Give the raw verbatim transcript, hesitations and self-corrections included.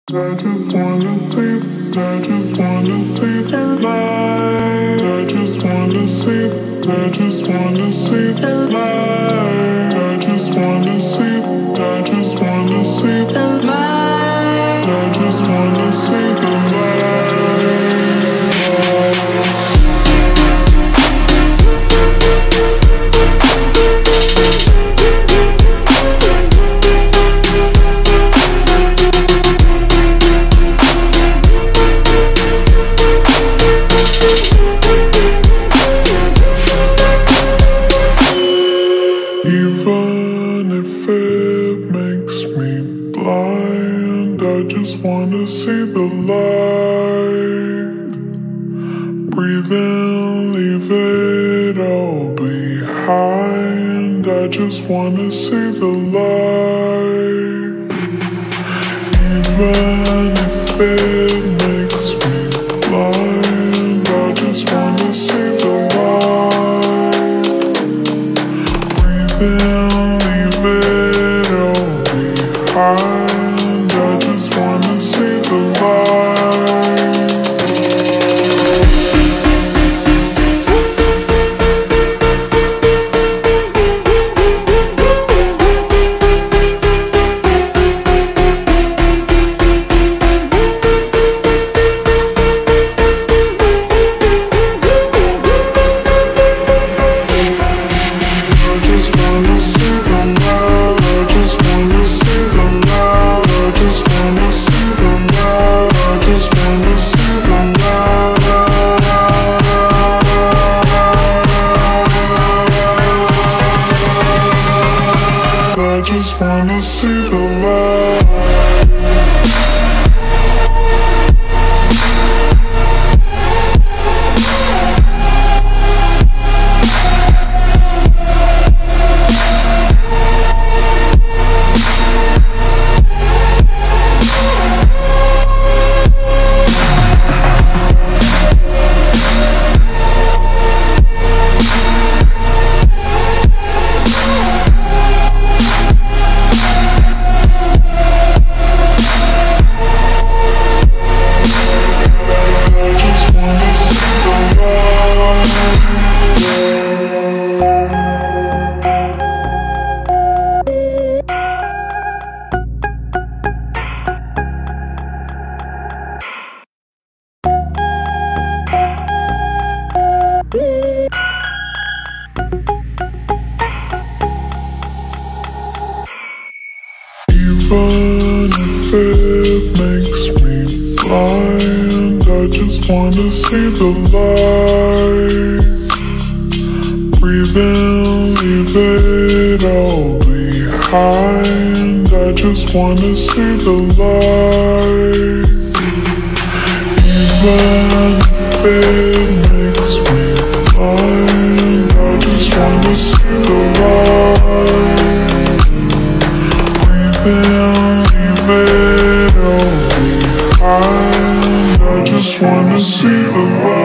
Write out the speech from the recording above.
I just wanna see, I just wanna see the light. I just wanna see, I just wanna see the light. I just wanna see, I just wanna see the light. I just wanna see the light. Even if it makes me blind, I just wanna see the light. Breathe in, leave it all behind. I just wanna see the light. Even if it makes me blind, I just wanna see the light. Then leave it all behind. I just wanna see the light. I just wanna see the light. Even if it makes me blind, I just wanna see the light. Breathe in, leave it all behind. I just wanna see the light. Even if it makes me blind, I just wanna see the light. Leave it all behind. I just wanna see the light.